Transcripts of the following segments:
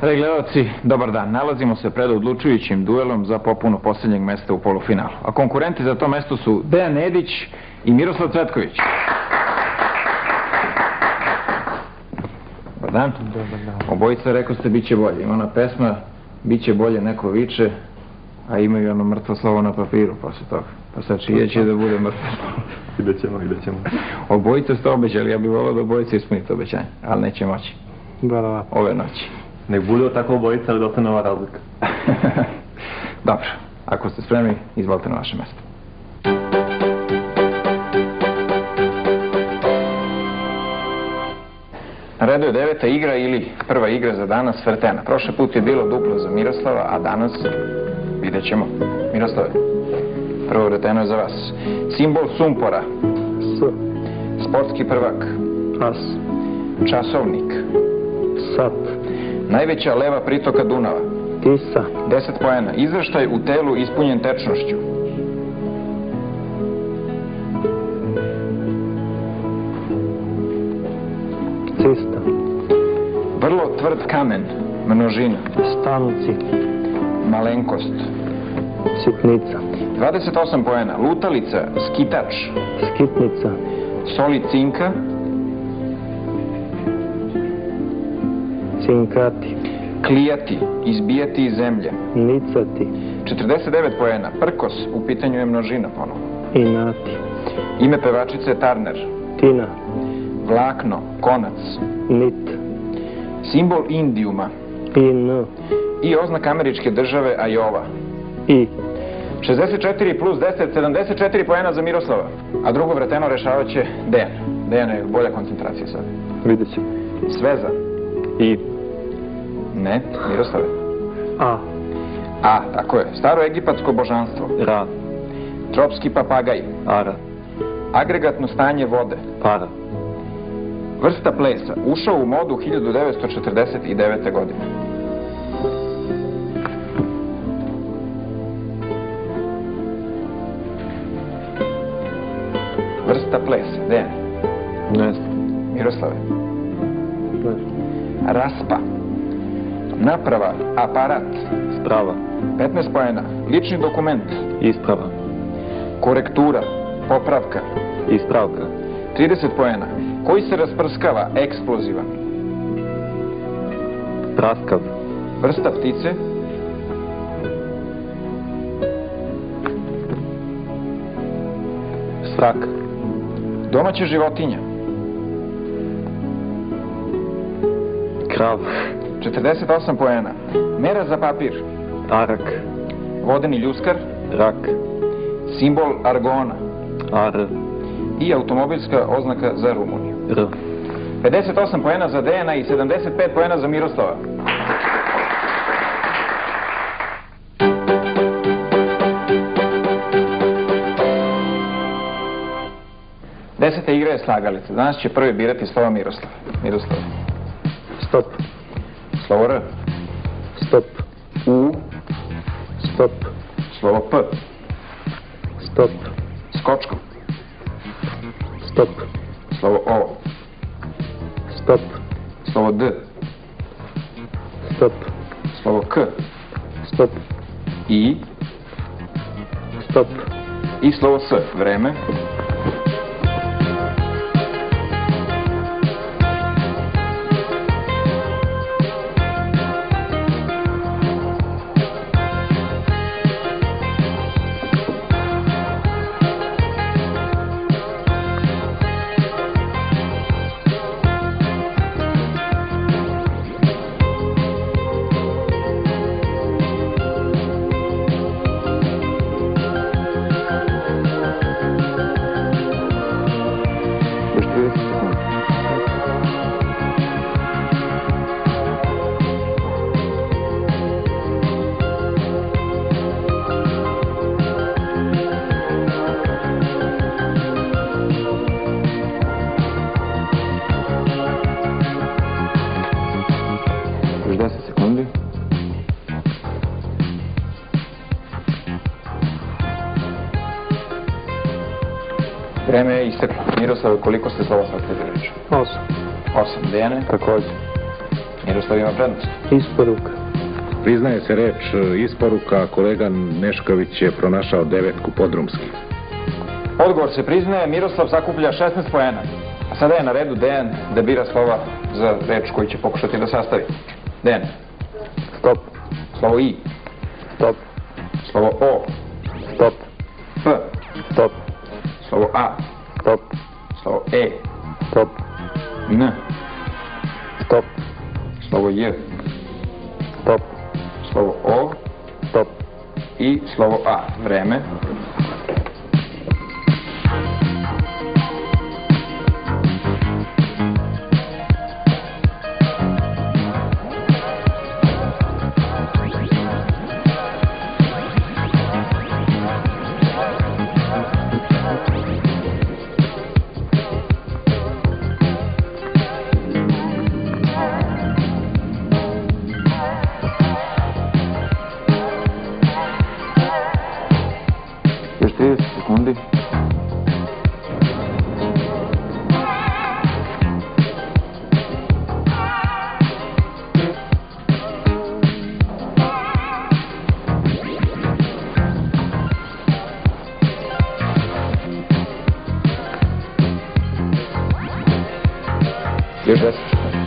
Dragi gledalci, dobar dan. Nalazimo se pred odlučujućim duelom za popunu posljednjeg mesta u polufinalu. A konkurenti za to mesto su Dejan Nedić i Miroslav Cvetković. Dobar dan. Obojica rekao ste biće bolje. Ima ona pesma, biće bolje neko viče, a imaju ono mrtvo slovo na papiru posle toga. Pa sad čije će da bude mrtvo slovo. Ide ćemo. Obojica ste obećali, ja bih volao da obojica ispunite obećanje, ali neće moći. Ove noći. Nek bude tako obojica, ali da ostane ova razlika. Dobro, ako ste spremni, izvolite na vaše mesto. Na redu je 9. igra ili prva igra za danas, vrtena. Prošle put je bilo duplo za Miroslava, a danas vidjet ćemo. Miroslave, prvo vrteno je za vas. Simbol sumpora. S. Sportski prvak. As. Časovnik. Sat. Najveća leva pritoka Dunava. Tisa. 10 poena. Izveštaj u telu ispunjen tečnošću. Cista. Vrlo tvrd kamen. Množina. Stanci. Malenkost. Sitnica. 28 poena. Lutalica. Skitač. Skitnica. Soli cinka. Cinkati. Klijati. Izbijati iz zemlje. Nicati. 49 poena. Prkos. U pitanju je množina ponovno. Inati. Ime pevačice Tarner. Tina. Vlakno. Konac. Nit. Simbol indijuma. In. I oznak američke države Ajova. I. 64 plus 10, 74 poena za Miroslava. A drugo vreteno rešavat će Dejan. Dejan je bolja koncentracija sad. Vidjet ćemo. Sveza. I. Ne, Miroslave. A. A, tako je. Staro egipatsko božanstvo. Ra. Tropski papagaj. Ara. Agregatno stanje vode. Para. Vrsta plesa. Ušao u modu 1949. godine. Vrsta plesa. Dejan. Ne. Miroslave. Raspa. Naprava. Aparat. Sprava. 15 poena. Lični dokument. Isprava. Korektura. Popravka. Ispravka. 30 poena. Koji se rasprskava? Eksplozivan. Praskav. Vrsta ptice. Srak. Domaća životinja. Krav. 48 poena. Mera za papir. Arak. Vodeni ljuskar. Rak. Simbol argona. Ar. I automobilska oznaka za Rumuniju. R. 58 poena za Dejana i 75 poena za Miroslava. Deseta igra je slagalica. Danas će prvi birati slovo Miroslav. Miroslav. Stop. Slovo R. Stop. U. Stop. Slovo P. Stop. Skočko. Stop. Slovo O. Stop. Slovo D. Stop. Slovo K. Stop. I. Stop. I slovo S. Vreme. Još 10 sekundi. Vreme je isteklo. Miroslav, koliko ste slova sastavili reč? 8. 8. Dejane? Također. Miroslav ima prednost. Isporuka. Priznaje se reč isporuka, kolega Nešković je pronašao 9 podrumski. Odgovor se priznaje, Miroslav sakuplja 16 poena. A sada je na redu Dejan da bira slova za reč koju će pokušati da sastavi. Dejan. Stop. Slovo I. Stop. Slovo O. Stop. P. Stop. Slovo A. Stop. Slovo E. Stop. N. Stop. Slovo J. Stop. Slovo O. Stop. I slovo A. Vreme. Još 30 sekundi. Još 10 sekundi.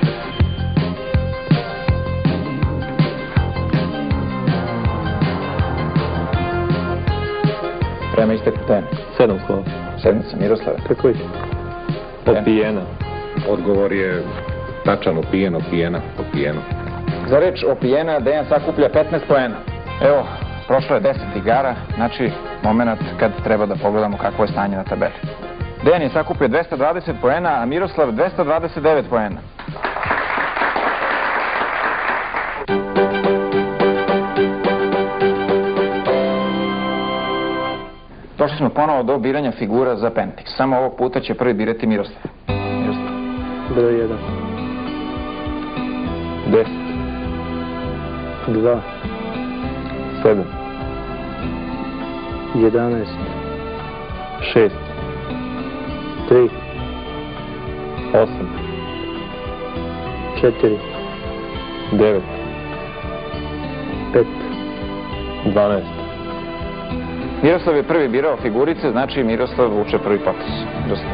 Vreme isteklo, Dejan. 7 slova. Sedmica, Miroslave. Tako je. Opijena. Odgovor je tačan, opijeno, opijeno. Za reč opijena Dejan sakuplja 15 poena. Evo, prošlo je 10 igara, znači moment kad treba da pogledamo kakvo je stanje na tabeli. Dejan je sakupio 220 poena, a Miroslav 229 poena. Došli smo ponovo do biranja figura za Pentix. Samo ovog puta će prvi birati Miroslav. Miroslav. Broj 1. 10. 2. 7. 11. 6. 3. 8. 4. 9. 5. 12. Miroslav je prvi birao figurice, znači Miroslav vuče prvi potez. Miroslav.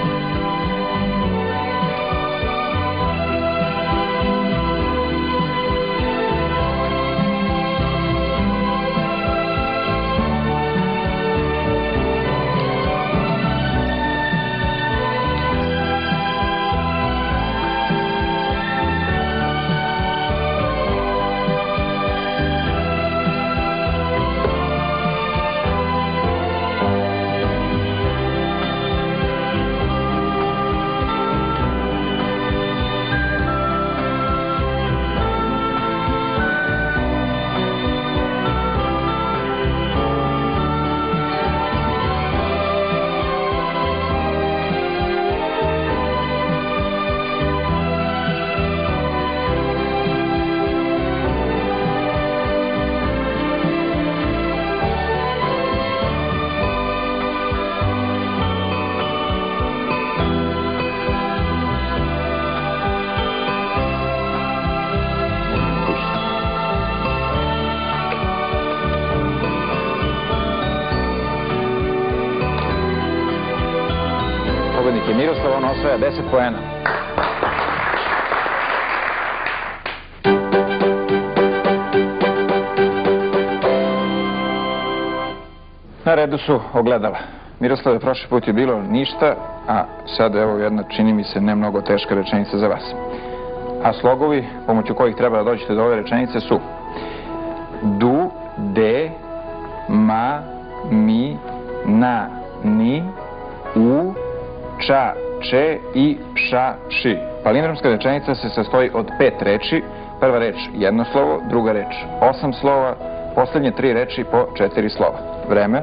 Pobednik je Miroslav, on osvaja 10 poena. Na redu su ogledala. Miroslave, prošli put je bilo ništa, a sad evo jedna, čini mi se, ne mnogo teška rečenica za vas. A slogovi pomoću kojih treba da dođete do ove rečenice su du, de, ma, mi, na, ni, u, ča, če i ša, ši. Palindromska rečenica se sastoji od 5 reči. Prva reč jedno slovo, druga reč 8 slova, poslednje 3 reči po 4 slova. Vreme.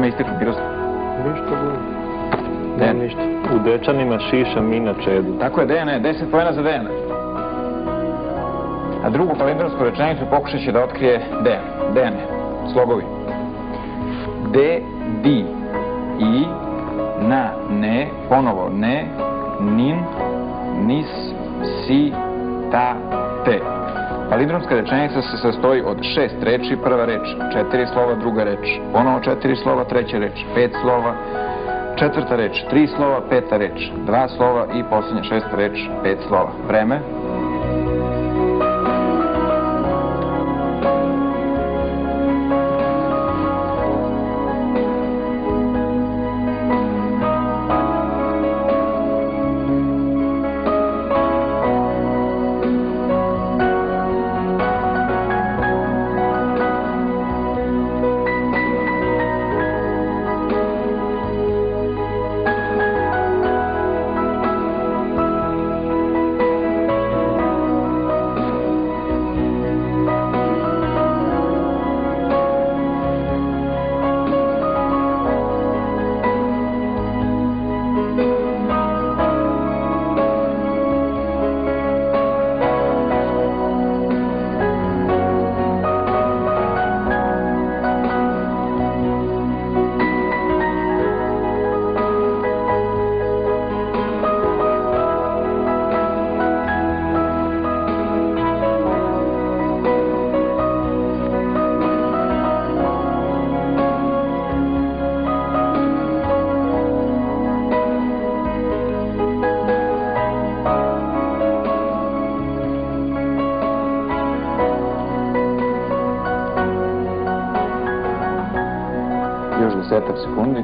Vreme isteklo, Miroslav. Ništa bolje. Dejan. Ništa. U Dečanima šiša mina čedu. Tako je, Dejane, 10 poena za Dejana. A drugu palindromsku rečenicu pokušat će da otkrije Dejan. Dejane, slogovi. De, di, i, na, ne, ponovo ne, nin, nis, si, ta, te. Palindromska rečenica se sastoji od 6 reči, prva reč 4 slova, druga reč ponovo 4 slova, treća reč 5 slova, četvrta reč 3 slova, peta reč 2 slova i poslednja šesta reč 5 slova. Vreme. Još 10 sekundi.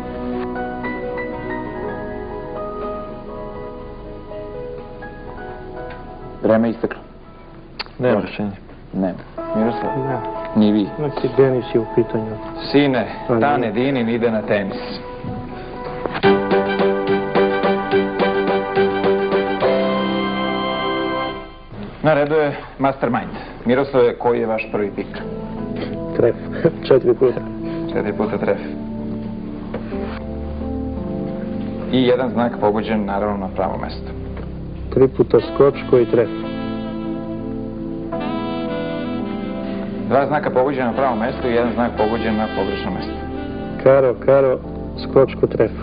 Vreme isteklo. Nema rešenja. Ne. Miroslav? Ne. Ni vi. Znači, Denis je u pitanju. Sine, Tane Dinin ide na tenis. Na redu je Mastermind. Miroslave, koji je vaš prvi pik? Tref. 4 puta. 4 puta tref. I jedan znak pogođen, naravno, na pravo mesto. 3 puta skočko i tref. 2 znaka pogođen na pravo mesto i jedan znak pogođen na pogrešno mesto. Karo, karo, skočko, tref.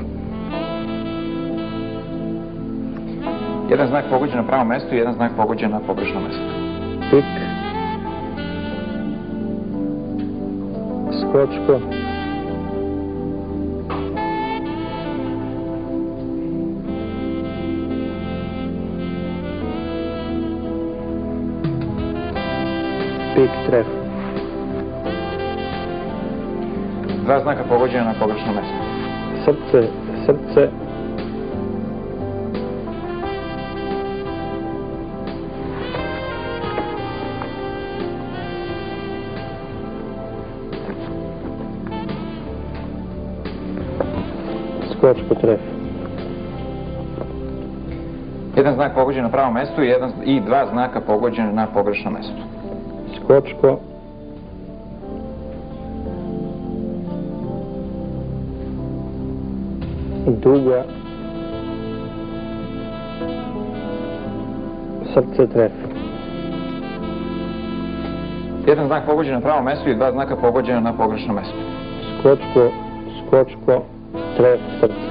Jedan znak pogođen na pravo mesto i jedan znak pogođen na pogrešno mesto. Pik. Skočko. Pik, tref. 2 znaka pogođena na pogrešno mesto. Srce, srce. Skočko, tref. Jedan znak pogođen na pravo mesto i 2 znaka pogođena na pogrešno mesto. Skočko. Duga. Srce, tref. Jedan znak pogođen na pravo mesto i 2 znaka pogođena na pogrešno mesto. Skočko, skočko, tref, srce.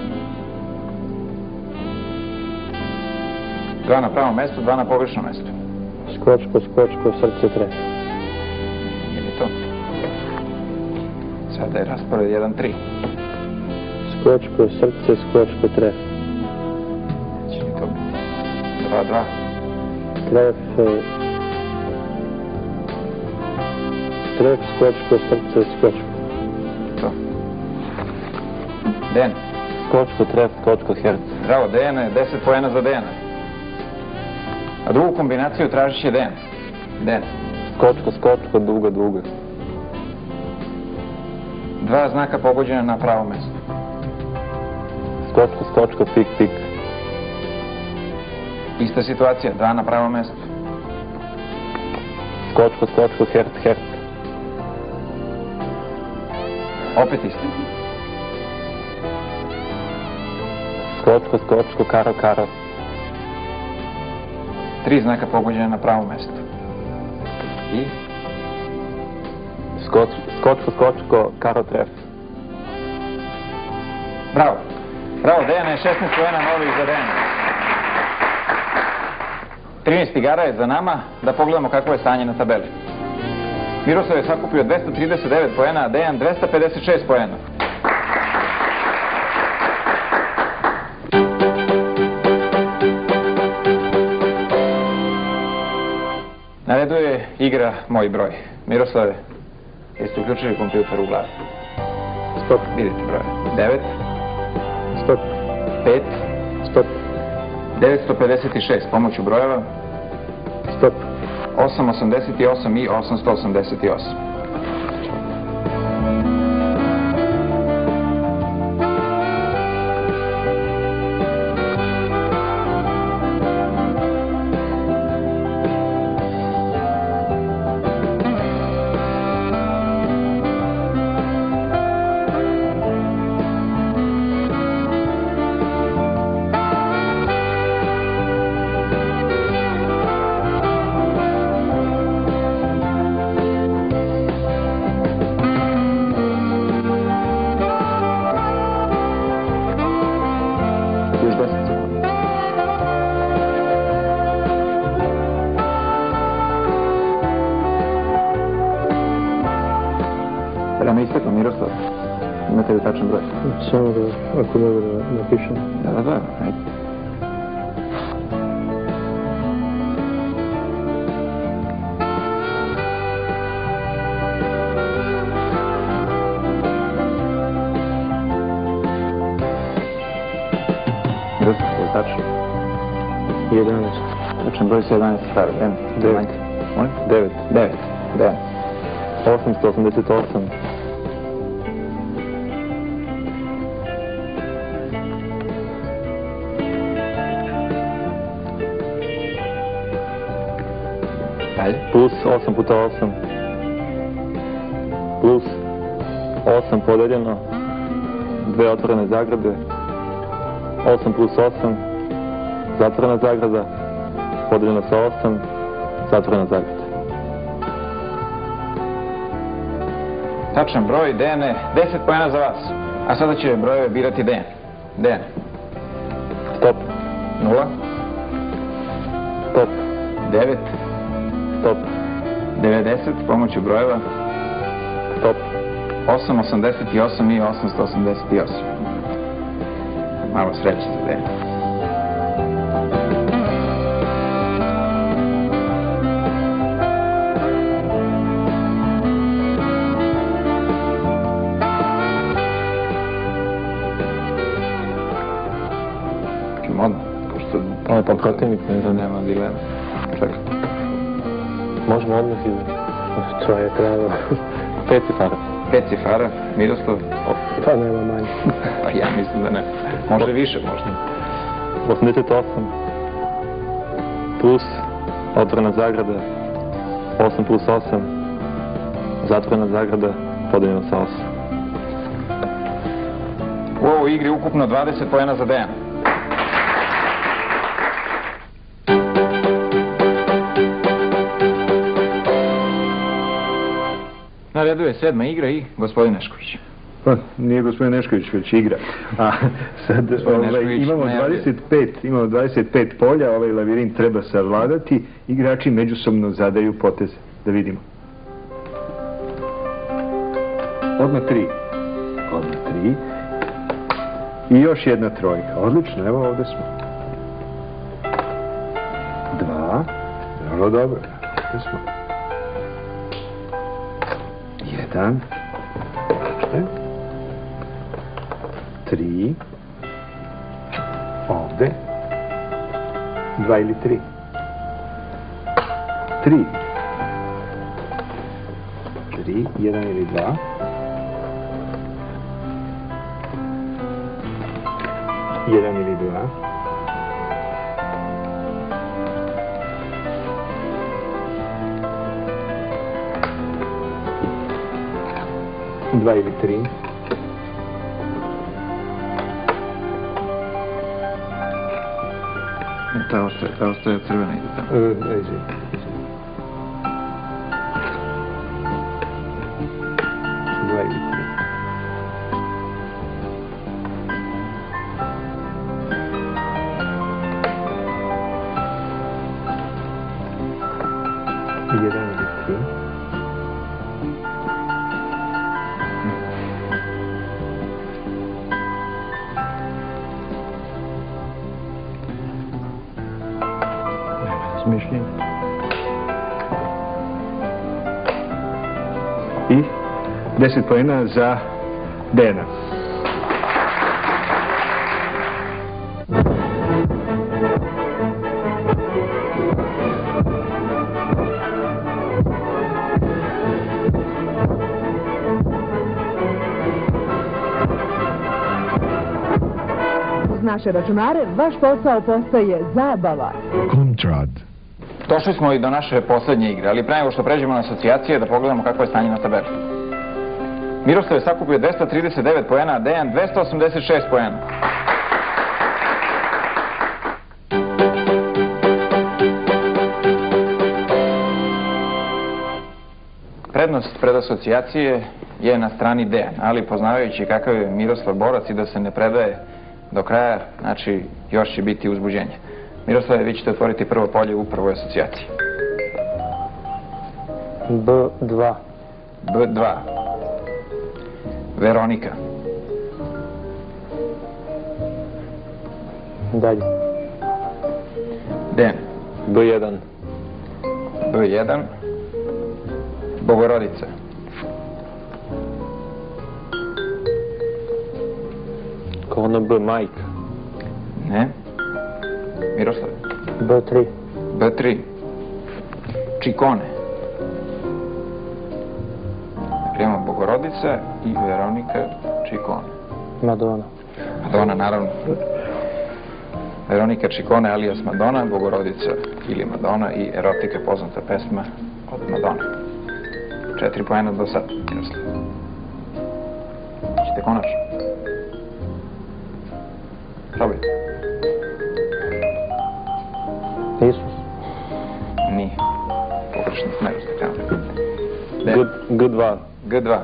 2 na pravo mesto, 2 na pogrešno mesto. Skočko, skočko, srce, tref. Ili to? Sada je raspored 1-3. Skočko, srce, skočko, tref. Će li to biti 2-2? Tref, tref, skočko, srce, skočko. To. Dejan. Skočko, tref, skočko, herc. Bravo, Dejane, 10 poena za Dejana. A drugu kombinaciju tražit će Dejan. Dejan. Skočko, skočko, duga, duga. 2 znaka pogođena na pravo mesto. Skočko, skočko, pik, pik. Ista situacija, 2 na pravo mesto. Skočko, skočko, herc, herc. Opet isto. Skočko, skočko, karo, karo. 3 znaka pogođena na pravo mesto. I Skočko, skočko, karo, tref. bravo. Bravo, Dejane, 16 poena novih za Dejana. 13 igara je za nama, da pogledamo kako je stanje na tabeli. Miroslav je sakupio 239 poena, a Dejan 256 poena. Na redu je igra Moj broj. Miroslave, jeste uključili kompjuter u glavi? Stop. Vidite broj. 9, Stop. 5, Stop. 956 pomoću brojeva, Stop. 888 i 888. Vreme isteklo, Miroslav. Imate li tačan broj? Samo da, ako mogu da napišem. Da, ajde. Miroslav, je li tačno? 11. Tačan broj se 11 stavi. 9. Molim? 9. 9. Dejan. 888. Ajde. Plus 8 puta 8. Plus 8 podeljeno. 2 otvorene zagrade. 8 plus 8. Zatvorena zagrada. Podeljeno sa 8. Zatvorena zagrada. Tačan broj, Dejane, 10 poena za vas. A sada će brojeve birati Dejan. Dejan. Stop. 0, Stop. 9, Stop. 90 pomoću brojeva, Stop. 888 i 888. Malo sreće za Dejan. Odmah, pošto Ovo je pa protivnik, ne znam. nema dilema. Čekaj. Možemo odmah i... To je pravo. 5 cifara. 5 cifara, Miroslav. Pa nema manje. Pa ja mislim da ne. Može više, možda. 88. Plus otvorena zagrada. 8 plus 8. Zatvorena zagrada. Podeljeno sa 8. U ovoj igri ukupno 20 poena za Dejana. Na redu je 7. igra i gospodin Nešković. Pa, nije gospodin Nešković, već igra. A sad Nešković imamo najavljuje. 25 polja, ovaj lavirint treba savladati, igrači međusobno zadaju poteze. Da vidimo. Odmah 3. Odmah 3. I još jedna trojka. Odlično, evo ovdje smo. 2. Vrlo dobro. Ovdje smo. 1. Dakle. 3. Ovde. 2 ili 3. 3. 3, 1 ili 2. 1 ili 2. 2 ili 3. ta ostaje crvena ide tamo. Izvini. Dva ili tri. Jedan ili tri. Mišljenje. I 10 poena za Dejana. Uz naše računare vaš posao postaje zabava. Komtrad. Došli smo i do naše poslednje igre, ali pre nego što pređemo na asocijacije da pogledamo kako je stanje na tabeli. Miroslav je sakupio 239 poena, a Dejan 286 poena. Prednost pred asocijacije je na strani Dejan, ali poznavajući kakav je Miroslav borac i da se ne predaje do kraja, znači još će biti uzbuđenje. Miroslave, vi ćete otvoriti prvo polje u prvoj asocijaciji. B2. B2. Veronika. Dalje. Dejan. B1. B1. Bogorodica. Kolona B, majka. Ne. Miroslav. B3. B3. Čikone. Prijemo Bogorodica i Veronika Čikone. Madonna. Madonna, naravno. Veronika Čikone alias Madonna, Bogorodica ili Madonna i Erotika, poznata pesma od Madonna. 4 poena do sad, Miroslav. Ćete konačno? Probajte. Isus. Nije. Pogrešno smeru ste krenuli. G2. G2.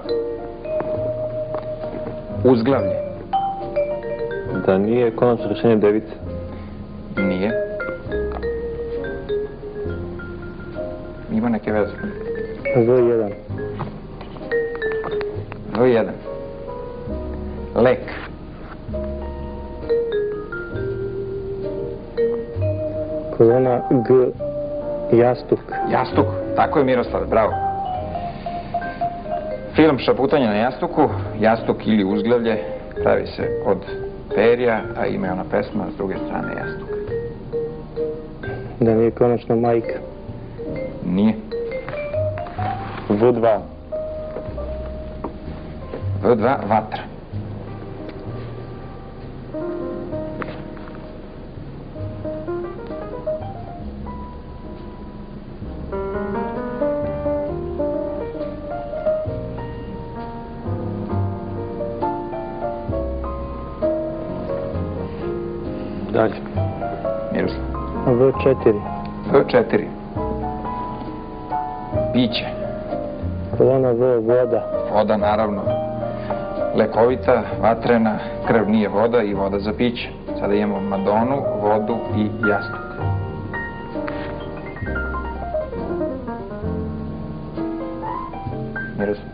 Uzglavlje. Da nije konačno rešenje device. Nije. Ima neke veze. V1. V1. Lek. Kolona G. Jastuk. Jastuk. Tako je, Miroslav, bravo. Film Šaputanje na jastuku. Jastuk ili uzglavlje pravi se od perja, a ima je ona pesma s druge strane jastuk. Da nije konačno majka. Nije. V2. V2. Vatra. Dalje. Miroslav. V4. V4. Piće. Kolona V. Voda. Voda, naravno. Lekovita, vatrena, krv nije voda i voda za piće. Sada imamo Madonu, vodu i jastuk. Miroslav.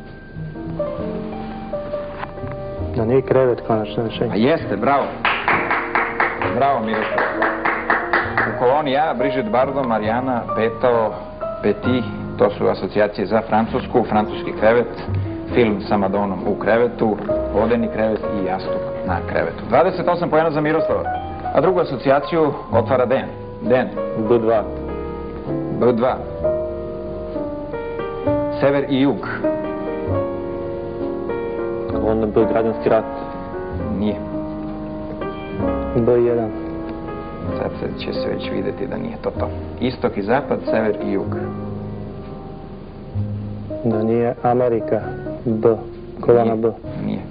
Da nije krevet konačno rešenje. A jeste, bravo. Bravo, Miroslav. U koloni A, Brigitte Bardot, Marijana, Petao, Petit, to su asocijacije za Francusku, francuski krevet, film sa Madonom u krevetu, vodeni krevet i jastuk na krevetu. 28 poena za Miroslava. A drugu asocijaciju otvara Dejan. Dejan. B2. B2. Sever i jug. Kolona B, građanski rat. Nije. B1. Sad će se već videti da nije to to. Istok i zapad, sever i jug. Da nije Amerika. B. Kolona B. Nije.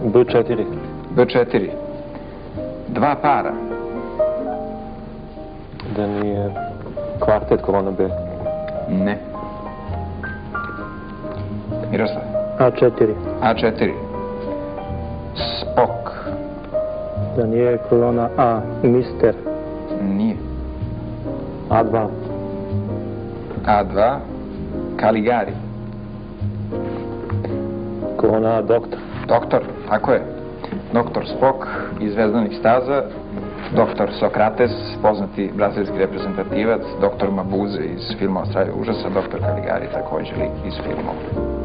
B4. B4. Dva para. Da nije kvartet kolona B. Ne. Miroslav. A4. A4. Spok. Da nije kolona A. Mister. Nije. A2. A2. Caligari. Kolona A, doktor. Doktor, tako je. Doktor Spock iz Zvezdanih staza, doktor Sokrates, poznati brazilski reprezentativac, doktor Mabuse iz filma Australija užasa, doktor Caligari također lik iz filmova.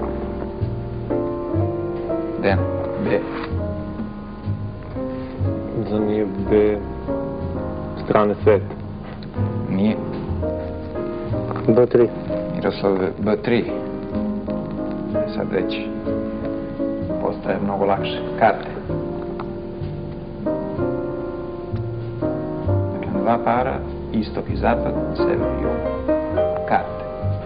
Den, B. Da nije B. Strane sveta. Nije. B3. Miroslav, B3. Sad već postaje mnogo lakše. Karte. Dakle, dva para, istok i zapad, sever i jug. Karte.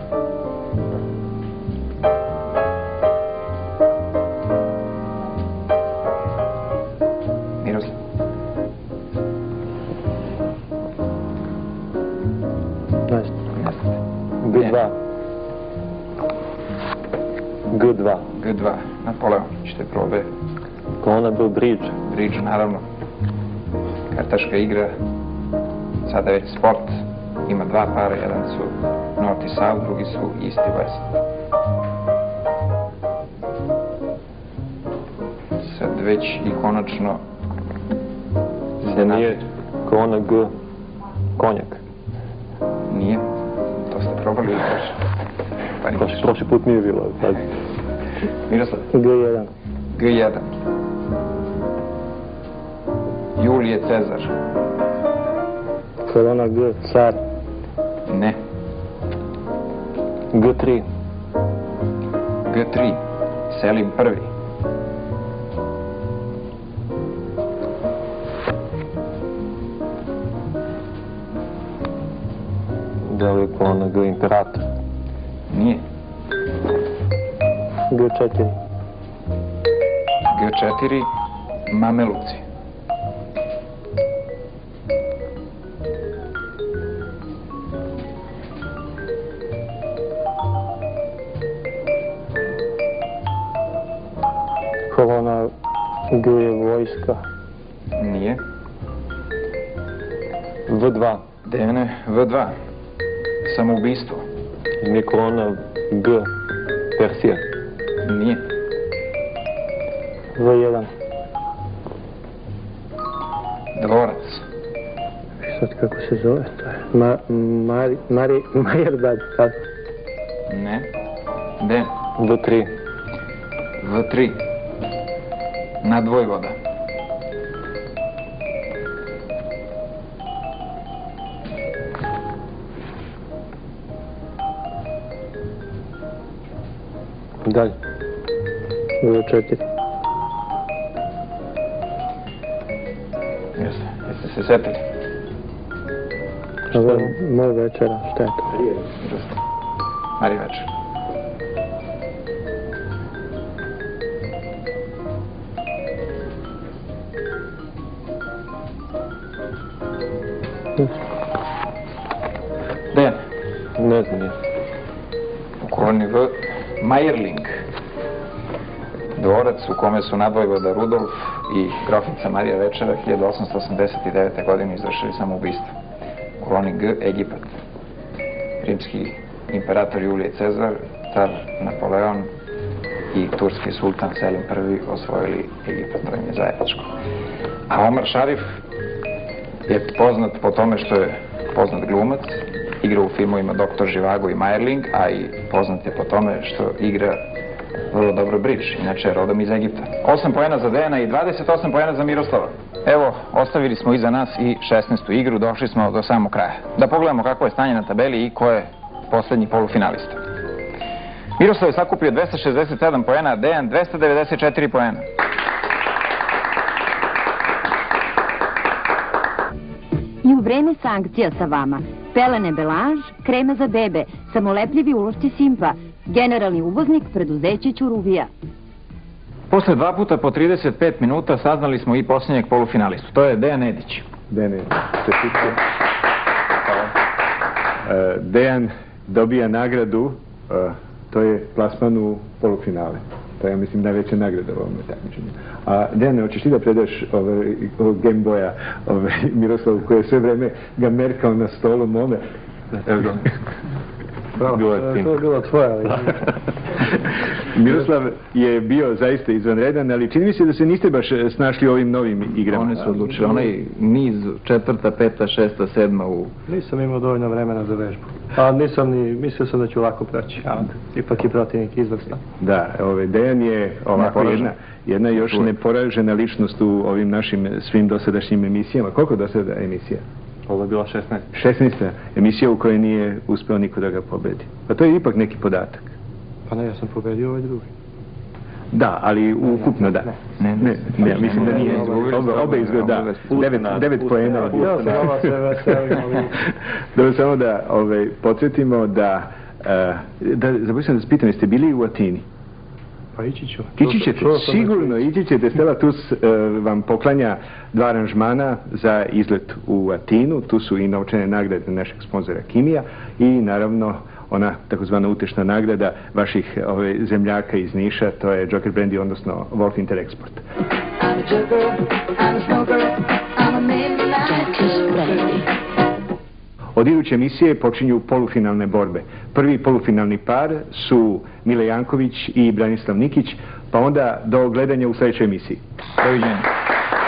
Miroslav. G2. G2. G2. Napoleon. Ćete probe. Kolona B, bridge. Bridge, naravno. Kartaška igra. Sada već sport. Ima dva para. Jedan su North i South, drugi su East i West. Sad već i konačno Da nije kolona G, konjak. nije. To ste probali još. Pa nije. Prošli put nije bilo. Sad. Miroslav. G1. G1. Julije Cezar. Kolona G. Car. Ne. G3. G3. Selim prvi. Da li je kolona G, imperator? Nije. G4. G4. Mameluci. Kolona G je vojska. Nije. V2. Dejane, V2. Samoubistvo. Nije kolona G, Persija. Nije. V1. Dvorac. Sad kako se zove? Majerbad. Ne. D. V3. V3. Nadvojvoda. Dalje. V4. Jeste se setili? Ovo je moj večera, šta je to? Mari večer. Dejan. Ne znam je. U koloni V. Majerling. Dvorac u kome su nadvojvoda Rudolf i grofica Marija Večera 1889. godine izvršili samoubistvo. U koloni G. Egipat. Rimski imperator Julije Cezar, car Napoleon i turski sultan Selim I osvojili Egipat, to im je zajedničko. A Omar Šarif je poznat po tome što je poznat glumac, igra u filmovima Doktor Živago i Majerling, a i poznat je po tome što igra vrlo dobro bridge, inače je rodom iz Egipta. 8 poena za Dejana i 28 poena za Miroslava. Evo, ostavili smo iza nas i 16. igru, došli smo do samog kraja. Da pogledamo kako je stanje na tabeli i ko je poslednji polufinalista. Miroslav je sakupio 267 poena, Dejan 294 poena. I u vreme sankcija sa vama pelene Belanž, kreme za bebe, samolepljivi ulošci Simpa, generalni uvoznik preduzeće Ćuruvija. Posle 2 puta po 35 minuta saznali smo i posljednjeg polufinalistu. To je Dejan Edić. Dene, čestitke. Dejan dobija nagradu, to je plasman u polufinale. To je, ja mislim, najveća nagrada u ovom takmičenju. A Dejane, hoćeš ti da predaš Game Boya Miroslavu, koji je sve vreme ga merkao na stolu mome? Evo ga. To je bilo tvoje, ali... Miroslav je bio zaista izvanredan, ali čini mi se da se niste baš snašli u ovim novim igrama. Oni su odlučili, onaj niz 4., 5., 6., 7. u... Nisam imao dovoljno vremena za vežbu. A nisam ni, mislio sam da ću lako proći, a ipak je protivnik izvrstan. Da, Dejan je ovako jedna još neporažena ličnost u ovim našim svim dosadašnjim emisijama. Koliko dosada emisija? Ovo je bila 16. 16. emisija u kojoj nije uspeo niko da ga pobedi. Pa to je ipak neki podatak. Pa ne, ja sam pobedio ovaj drugi. Da, ali ukupno da. Ne, mislim da nije. Obe izgleda, da. 9 poena. Ja sam ova se veselim, ali... Dobro, samo da podsjetimo da... Zaboravio sam da se pitam, jeste bili u Atini? Pa ići ću. Ići ćete, sigurno ići ćete. Stella Tus vam poklanja 2 aranžmana za izlet u Atinu. Tu su i novčane nagrade našeg sponzora Kimija i naravno ona takozvana utešna nagrada vaših zemljaka iz Niša, to je Joker Brandy, odnosno Wolf Interexport. Od iduće emisije počinju polufinalne borbe. Prvi polufinalni par su Mile Janković i Branislav Nikić, pa onda do gledanja u sljedećoj emisiji. Doviđenja.